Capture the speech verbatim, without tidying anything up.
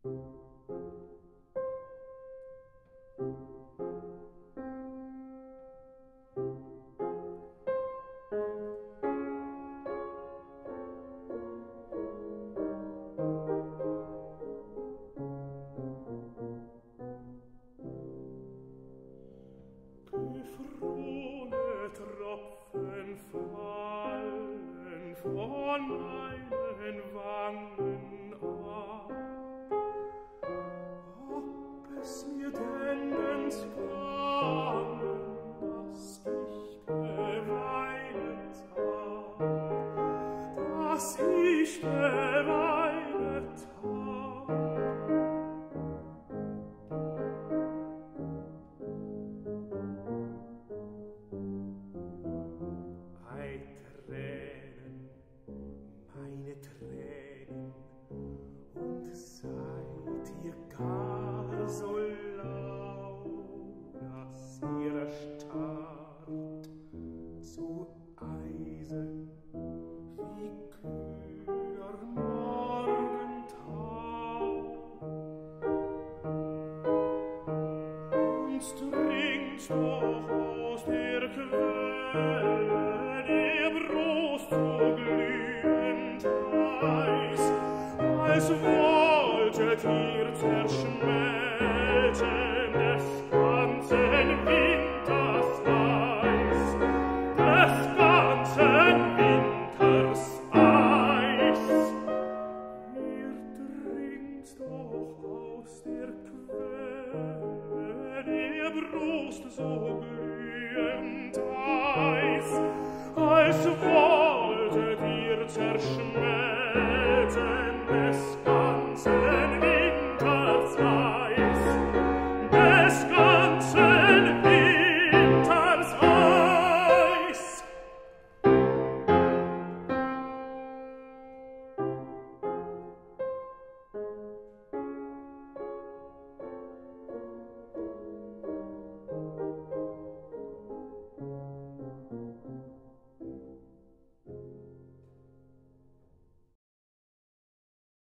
Gefrorene Tropfen fallen von meinen Wangen ab. Ob es mir denn entgangen, dass ich geweinet hab, dass ich geweinet hab. Ei, Tränen, meine Tränen, und seid ihr gar so lau, dass ihr erstarrt zu Eisen wie kühler Morgentau. Und trinkt doch aus der Quelle der Brust so glühend heiß, als wolltet ihr zerschmelzen des ganzen Winters Eis, des ganzen Winters Eis. Ihr trinkt doch aus der Quelle der Brust so glühend heiß, als wolltet ihr zerschmelzen des